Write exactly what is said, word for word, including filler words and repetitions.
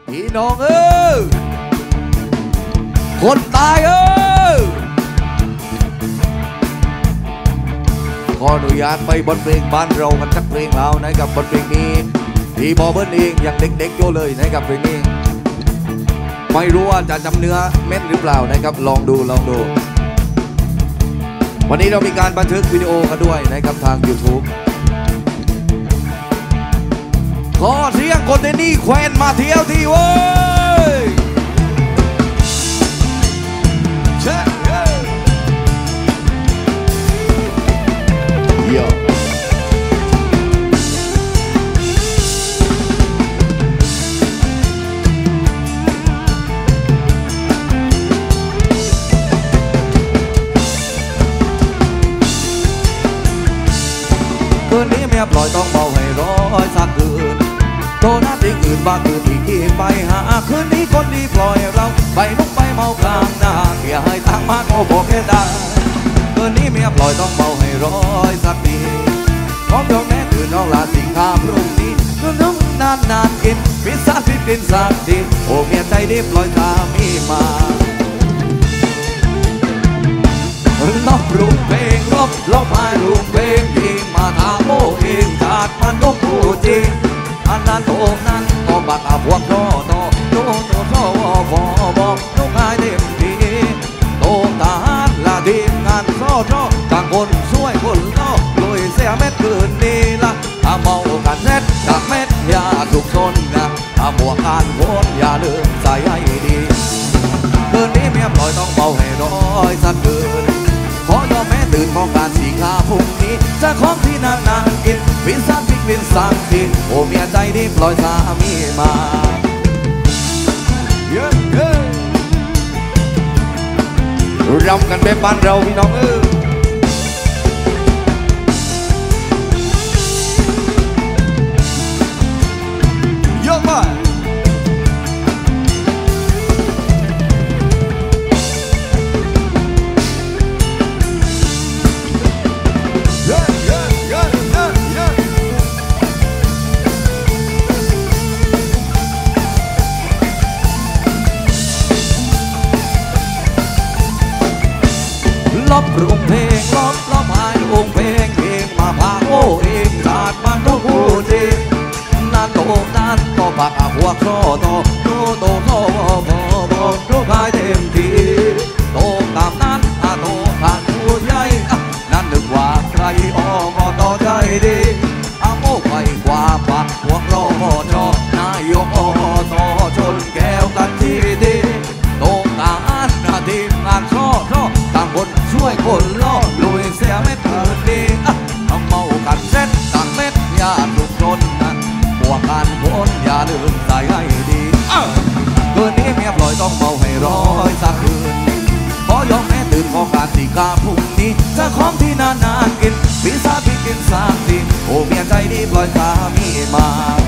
พี่น้องเออคนตายเออขออนุญาตไปบทเพลงบ้านเรากันสักเพลงแล้วนะครับบทเพลงนี้พี่บอเบิ้ลเองยังเด็กๆอยู่เลยนะครับเพลงนี้ไม่รู้ว่าจะจำเนื้อเม็ดหรือเปล่านะครับลองดูลองดูวันนี้เรามีการบันทึกวิดีโอกันด้วยนะครับทาง ยูทูบ ขอเสียงคนที่นี่แควนมาเที่ยวที่เว้ยเช่เยอะคืนนี้เมียปล่อยต้องเบาให้ร้อยสักคืนโทรนัดอีกคืนบ้าคืนอีกทีไปหาคืนนี้คนดีปล่อยเราไปลุกไปเมากลางนาเกียให้ทางมาโง่บอกแค่ได้คืนนี้เมียปล่อยต้องเบาให้ร้อยสักทีพร้อมยอมแม้คืนน้องลาสิงคาพรุ่งนี้คืนน้องนานนานกินพิซซ่าพิซซินสักทีโอ้เมียใจดีปล่อยสามีมาลบรูปเพลงลบลบหายรูปเพลงที่มาทำโมเองจากมันก็พูดจริงอันนั้นโตนั้นก็บักอาพวกโตโตโตโตโตบบอกลูกชายเต็มทีโตทหารละทีมงานโซโซต่างคนช่วยคนโตลุยเสียเม็ดคืนนี้ละถ้าเมากันเม็ดจากเม็ดอย่าสุกซนนะถ้าบวกการโคนอย่าลืมใส่ให้ดีคืนนี้เมียปล่อยต้องเบาให้ร้อยสักคืนขอยอมแม้ตื่นมองการสีขาพรุ่งนี้จะของที่นานนานกินวินซ่าพิกวินสังทีโอ้เมียใจดีปล่อยสามีมาเย้เย้รำกันแบบบ้านเราพี่น้องเออเยอะมากลบรูปเพลงลบลบหายรูปเพลงเองมาพาโอ้เองจากมันทุกผู้ดีนั่นโตนั่นก็ปากอาหัวโตโตโตโตโตโตโตโตกายเต็มทีโตตามนั้นอาโตผ่านผู้ใหญ่นั่นนึกว่าใครอ้อก็ต่อใจดีอาโมไปกว่าปากพวกเราชอนายกอตชนแก้วกันทีดีโตตามนั้นทีมงานชอชอต่างคนช่วยคนล่อลุยเสียเม็ดคืนดีต้องเมากันเซ็ตต่างเม็ดอย่าลุกจนนะบวกกันพ้นอย่าลืมใส่ให้ดีคืนนี้เมียปล่อยต้องเมาให้ร้อยสักคืนขอยอมแม้ตื่นของการสีกาพรุ่งนี้จะของที่นานนานกินพิซซ่าพิกินสามทีโอ้เมียใจดีปล่อยสามีมา